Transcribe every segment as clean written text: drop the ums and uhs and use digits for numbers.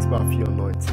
Sigma 94.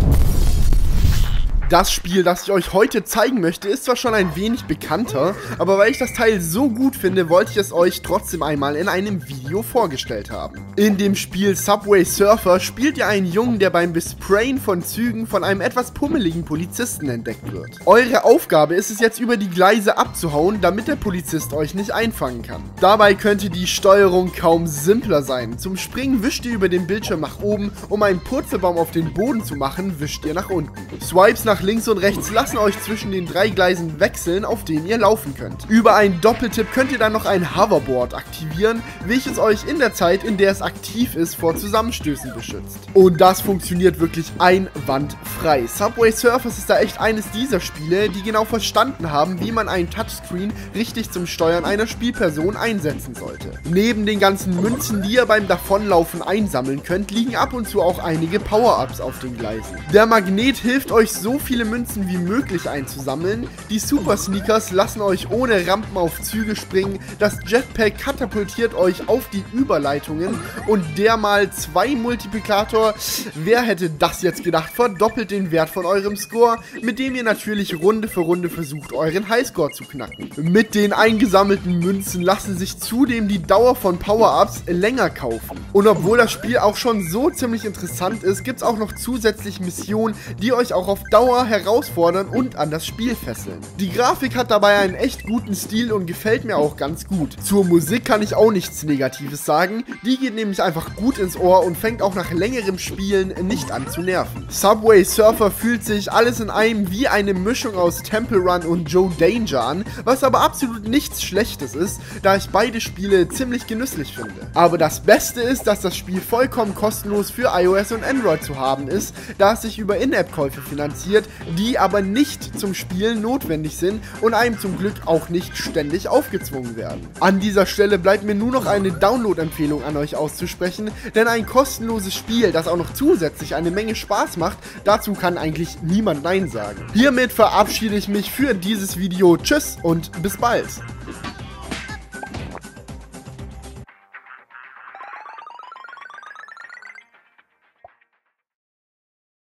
Das Spiel, das ich euch heute zeigen möchte, ist zwar schon ein wenig bekannter, aber weil ich das Teil so gut finde, wollte ich es euch trotzdem einmal in einem Video vorgestellt haben. In dem Spiel Subway Surfer spielt ihr einen Jungen, der beim Besprayen von Zügen von einem etwas pummeligen Polizisten entdeckt wird. Eure Aufgabe ist es jetzt, über die Gleise abzuhauen, damit der Polizist euch nicht einfangen kann. Dabei könnte die Steuerung kaum simpler sein. Zum Springen wischt ihr über den Bildschirm nach oben, um einen Purzelbaum auf den Boden zu machen, wischt ihr nach unten. Swipes nach links und rechts lassen euch zwischen den 3 Gleisen wechseln, auf denen ihr laufen könnt. Über einen Doppeltipp könnt ihr dann noch ein Hoverboard aktivieren, welches euch in der Zeit, in der es aktiv ist, vor Zusammenstößen beschützt. Und das funktioniert wirklich einwandfrei. Subway Surfers ist da echt eines dieser Spiele, die genau verstanden haben, wie man einen Touchscreen richtig zum Steuern einer Spielperson einsetzen sollte. Neben den ganzen Münzen, die ihr beim Davonlaufen einsammeln könnt, liegen ab und zu auch einige Power-Ups auf den Gleisen. Der Magnet hilft euch, so viele Münzen wie möglich einzusammeln. Die Super Sneakers lassen euch ohne Rampen auf Züge springen. Das Jetpack katapultiert euch auf die Überleitungen. Und der mal 2 Multiplikator, wer hätte das jetzt gedacht, verdoppelt den Wert von eurem Score, mit dem ihr natürlich Runde für Runde versucht, euren Highscore zu knacken. Mit den eingesammelten Münzen lassen sich zudem die Dauer von Power-Ups länger kaufen. Und obwohl das Spiel auch schon so ziemlich interessant ist, gibt es auch noch zusätzlich Missionen, die euch auch auf Dauer herausfordern und an das Spiel fesseln. Die Grafik hat dabei einen echt guten Stil und gefällt mir auch ganz gut. Zur Musik kann ich auch nichts Negatives sagen, die geht nämlich einfach gut ins Ohr und fängt auch nach längerem Spielen nicht an zu nerven. Subway Surfer fühlt sich alles in einem wie eine Mischung aus Temple Run und Joe Danger an, was aber absolut nichts Schlechtes ist, da ich beide Spiele ziemlich genüsslich finde. Aber das Beste ist, dass das Spiel vollkommen kostenlos für iOS und Android zu haben ist, da es sich über In-App-Käufe finanziert, die aber nicht zum Spielen notwendig sind und einem zum Glück auch nicht ständig aufgezwungen werden. An dieser Stelle bleibt mir nur noch eine Download-Empfehlung an euch auszusprechen, denn ein kostenloses Spiel, das auch noch zusätzlich eine Menge Spaß macht, dazu kann eigentlich niemand Nein sagen. Hiermit verabschiede ich mich für dieses Video. Tschüss und bis bald!